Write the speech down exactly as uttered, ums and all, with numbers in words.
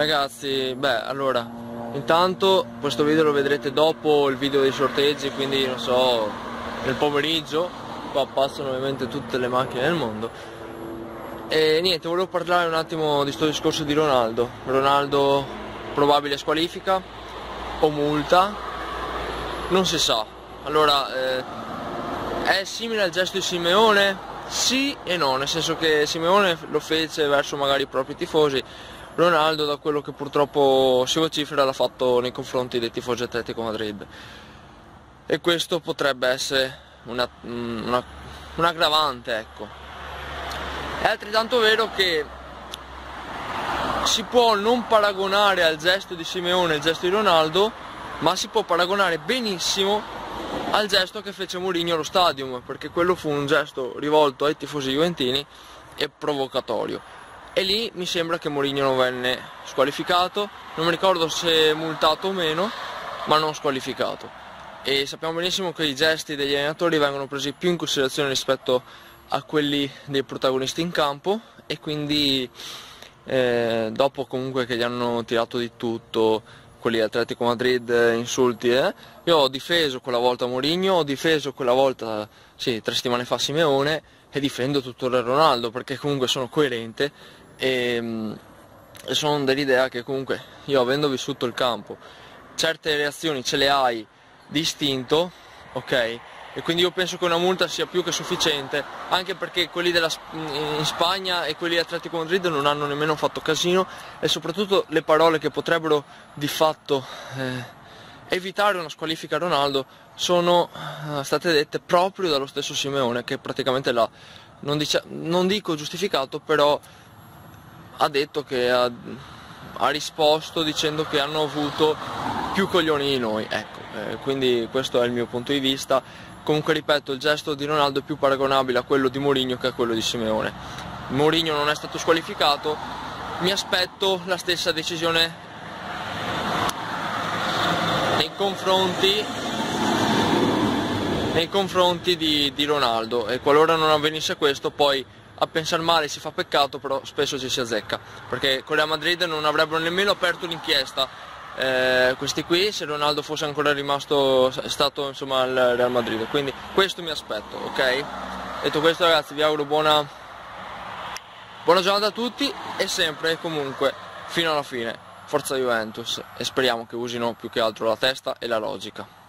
Ragazzi, beh, allora, intanto questo video lo vedrete dopo il video dei sorteggi, quindi non so, nel pomeriggio, qua passano ovviamente tutte le macchine del mondo. E niente, volevo parlare un attimo di questo discorso di Ronaldo. Ronaldo probabile squalifica o multa, non si sa. Allora, eh, è simile al gesto di Simeone? Sì e no, nel senso che Simeone lo fece verso magari i propri tifosi. Ronaldo, da quello che purtroppo si vocifera, l'ha fatto nei confronti dei tifosi Atletico Madrid, e questo potrebbe essere una, una, un aggravante, ecco. È altrettanto vero che si può non paragonare al gesto di Simeone il gesto di Ronaldo, ma si può paragonare benissimo al gesto che fece Mourinho allo Stadium, perché quello fu un gesto rivolto ai tifosi juventini e provocatorio. E lì mi sembra che Mourinho non venne squalificato, non mi ricordo se multato o meno, ma non squalificato. E sappiamo benissimo che i gesti degli allenatori vengono presi più in considerazione rispetto a quelli dei protagonisti in campo, e quindi eh, dopo comunque che gli hanno tirato di tutto, quelli di Atletico Madrid, insulti, eh, io ho difeso quella volta Mourinho, ho difeso quella volta, sì, tre settimane fa Simeone, e difendo tuttora Ronaldo, perché comunque sono coerente e, e sono dell'idea che comunque io, avendo vissuto il campo, certe reazioni ce le hai di istinto, ok? E quindi io penso che una multa sia più che sufficiente, anche perché quelli della, in Spagna e quelli di Atletico Madrid non hanno nemmeno fatto casino, e soprattutto le parole che potrebbero di fatto eh, evitare una squalifica a Ronaldo sono eh, state dette proprio dallo stesso Simeone, che praticamente l'ha, non, dice, non dico giustificato, però ha detto che ha, ha risposto dicendo che hanno avuto più coglioni di noi, ecco, eh, quindi questo è il mio punto di vista. Comunque ripeto, il gesto di Ronaldo è più paragonabile a quello di Mourinho che a quello di Simeone. Mourinho non è stato squalificato, mi aspetto la stessa decisione nei confronti, nei confronti di, di Ronaldo, e qualora non avvenisse questo, poi a pensar male si fa peccato, però spesso ci si azzecca, perché con Real Madrid non avrebbero nemmeno aperto l'inchiesta eh, questi qui se Ronaldo fosse ancora rimasto stato insomma al Real Madrid, quindi questo mi aspetto, ok? Detto questo, ragazzi, vi auguro buona buona giornata a tutti, e sempre e comunque fino alla fine forza Juventus, e speriamo che usino più che altro la testa e la logica.